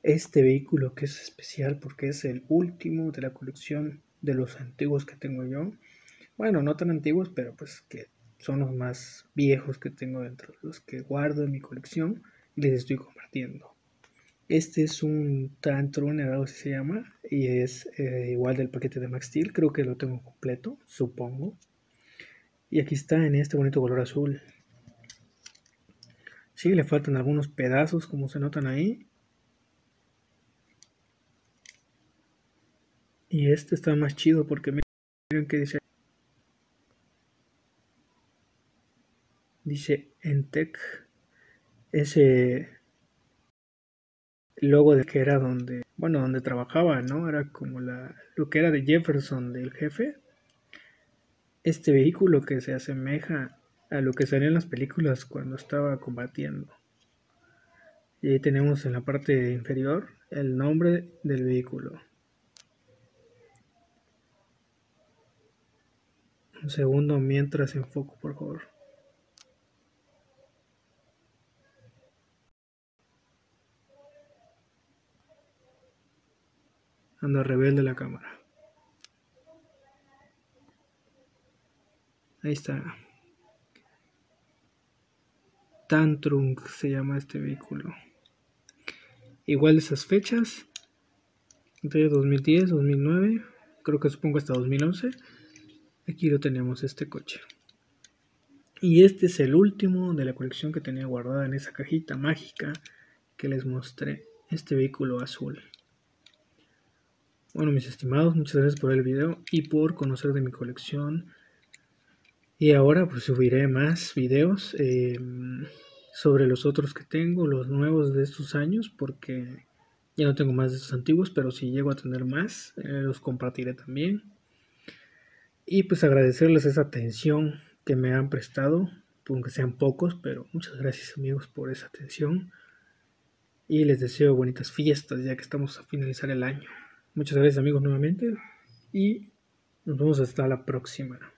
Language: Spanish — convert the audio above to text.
este vehículo que es especial porque es el último de la colección de los antiguos que tengo yo. Bueno, no tan antiguos, pero pues que son los más viejos que tengo dentro, los que guardo en mi colección y les estoy compartiendo. Este es un Tantrum, algo así se llama, y es igual del paquete de Max Steel, creo que lo tengo completo, supongo. Y aquí está en este bonito color azul. Sí, le faltan algunos pedazos como se notan ahí. Y este está más chido porque miren que dice Entec, ese logo de que era donde, bueno, donde trabajaba, ¿no? Era como lo que era de Jefferson, del jefe. Este vehículo que se asemeja a lo que salía en las películas cuando estaba combatiendo. Y ahí tenemos en la parte inferior el nombre del vehículo. Un segundo mientras enfoco, por favor. Anda rebelde la cámara. Ahí está. Tantrum se llama este vehículo. Igual esas fechas. Entre 2010, 2009. Creo que supongo hasta 2011. Aquí lo tenemos, este coche. Y este es el último de la colección que tenía guardada en esa cajita mágica que les mostré. Este vehículo azul. Bueno, mis estimados, muchas gracias por el video y por conocer de mi colección. Y ahora pues subiré más videos sobre los otros que tengo, los nuevos de estos años, porque ya no tengo más de estos antiguos, pero si llego a tener más, los compartiré también. Y pues agradecerles esa atención que me han prestado, aunque sean pocos, pero muchas gracias amigos por esa atención. Y les deseo bonitas fiestas ya que estamos a finalizar el año. Muchas gracias amigos nuevamente y nos vemos hasta la próxima.